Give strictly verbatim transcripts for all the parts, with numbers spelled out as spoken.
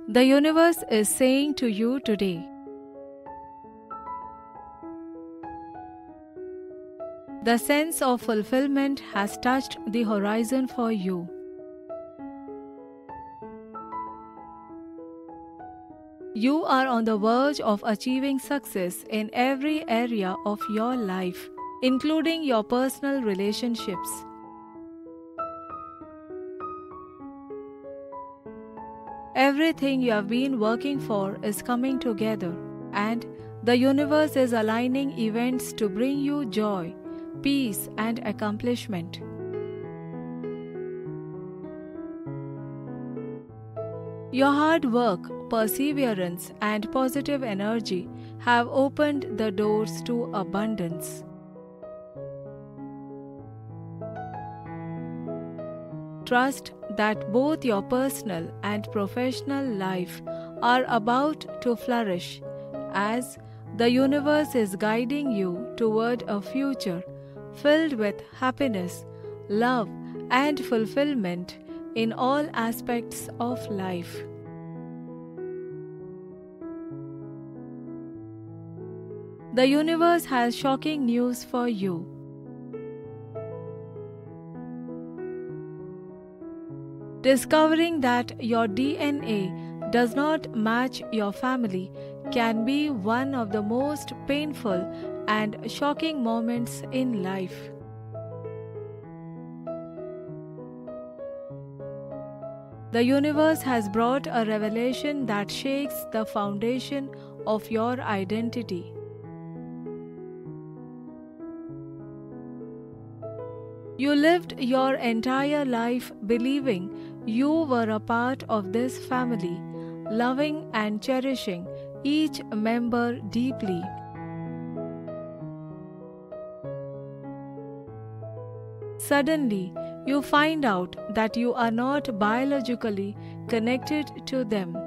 The universe is saying to you today, the sense of fulfillment has touched the horizon for you. You are on the verge of achieving success in every area of your life, including your personal relationships. Everything you have been working for is coming together, and the universe is aligning events to bring you joy, peace, and accomplishment. Your hard work, perseverance, and positive energy have opened the doors to abundance. Trust that both your personal and professional life are about to flourish, as the universe is guiding you toward a future filled with happiness, love, and fulfillment in all aspects of life. The universe has shocking news for you. Discovering that your D N A does not match your family can be one of the most painful and shocking moments in life. The universe has brought a revelation that shakes the foundation of your identity. You lived your entire life believing you were a part of this family, loving and cherishing each member deeply. Suddenly, you find out that you are not biologically connected to them.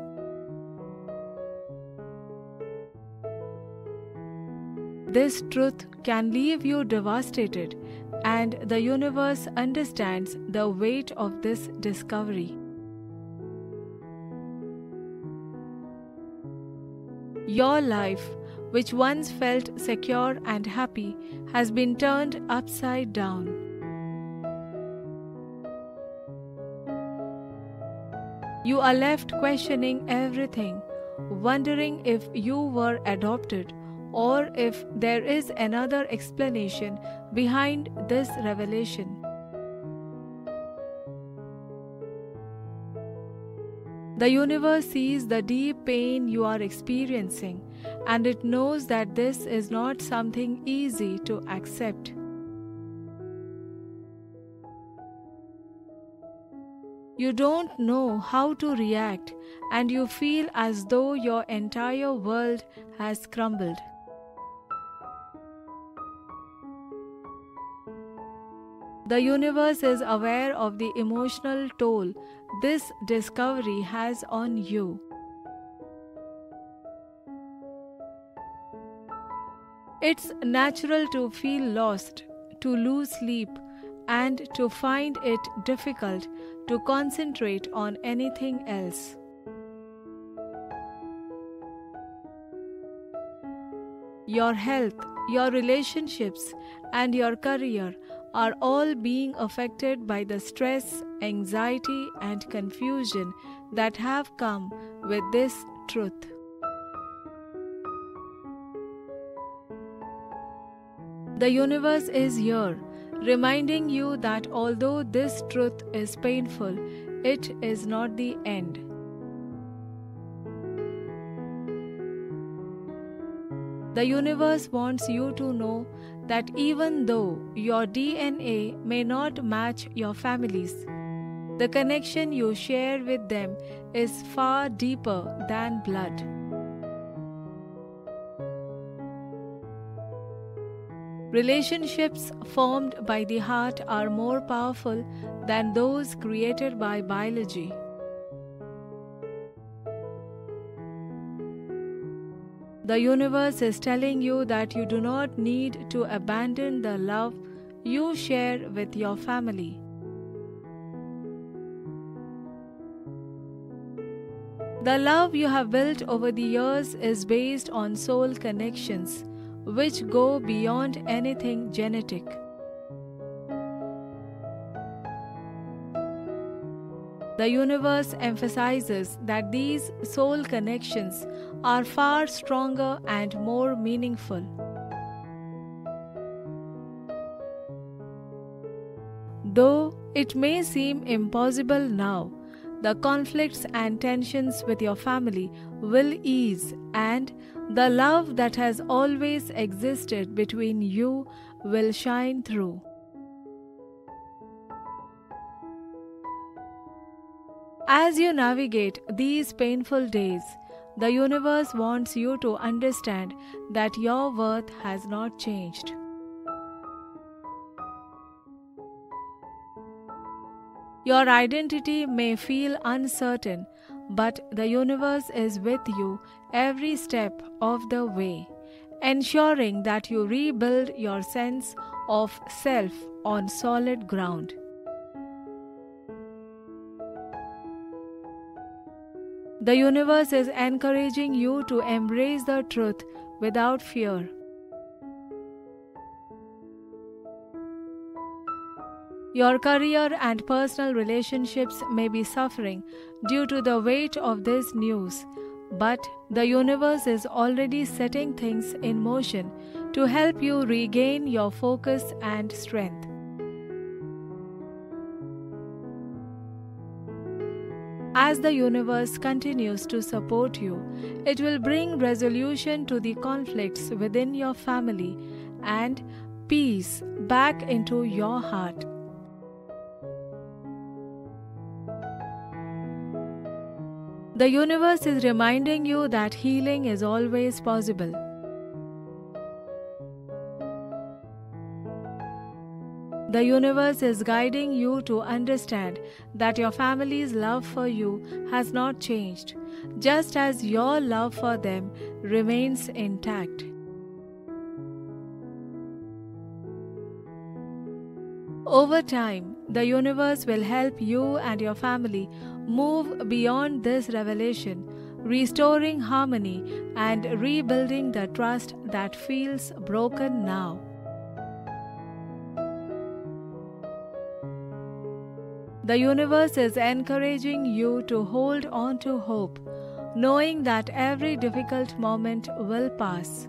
This truth can leave you devastated, and the universe understands the weight of this discovery. Your life, which once felt secure and happy, has been turned upside down. You are left questioning everything, wondering if you were adopted or if there is another explanation behind this revelation. The universe sees the deep pain you are experiencing, and it knows that this is not something easy to accept. You don't know how to react, and you feel as though your entire world has crumbled. The universe is aware of the emotional toll this discovery has on you. It's natural to feel lost, to lose sleep, and to find it difficult to concentrate on anything else. Your health, your relationships, and your career are all being affected by the stress, anxiety, and confusion that have come with this truth. The universe is here, reminding you that although this truth is painful, it is not the end. The universe wants you to know that even though your D N A may not match your family's, the connection you share with them is far deeper than blood. Relationships formed by the heart are more powerful than those created by biology. The universe is telling you that you do not need to abandon the love you share with your family. The love you have built over the years is based on soul connections, which go beyond anything genetic. The universe emphasizes that these soul connections are far stronger and more meaningful. Though it may seem impossible now, the conflicts and tensions with your family will ease, and the love that has always existed between you will shine through. As you navigate these painful days, the universe wants you to understand that your worth has not changed. Your identity may feel uncertain, but the universe is with you every step of the way, ensuring that you rebuild your sense of self on solid ground. The universe is encouraging you to embrace the truth without fear. Your career and personal relationships may be suffering due to the weight of this news, but the universe is already setting things in motion to help you regain your focus and strength. As the universe continues to support you, it will bring resolution to the conflicts within your family and peace back into your heart. The universe is reminding you that healing is always possible. The universe is guiding you to understand that your family's love for you has not changed, just as your love for them remains intact. Over time, the universe will help you and your family move beyond this revelation, restoring harmony and rebuilding the trust that feels broken now. The universe is encouraging you to hold on to hope, knowing that every difficult moment will pass.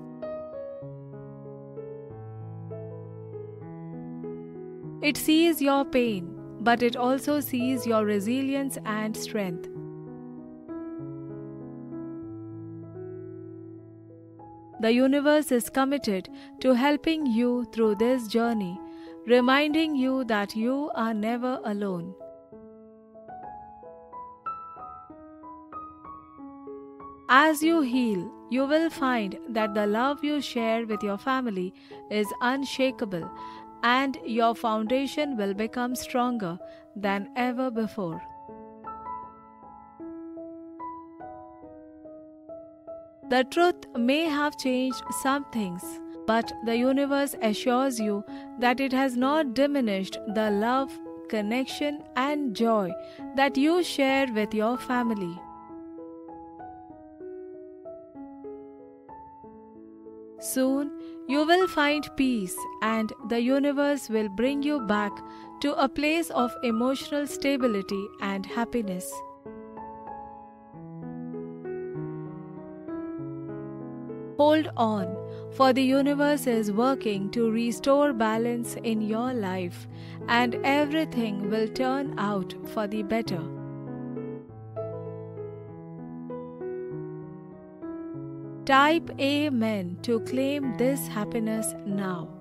It sees your pain, but it also sees your resilience and strength. The universe is committed to helping you through this journey, reminding you that you are never alone. As you heal, you will find that the love you share with your family is unshakable, and your foundation will become stronger than ever before. The truth may have changed some things, but the universe assures you that it has not diminished the love, connection, and joy that you share with your family. Soon, you will find peace, and the universe will bring you back to a place of emotional stability and happiness. Hold on, for the universe is working to restore balance in your life, and everything will turn out for the better. Type Amen to claim this happiness now.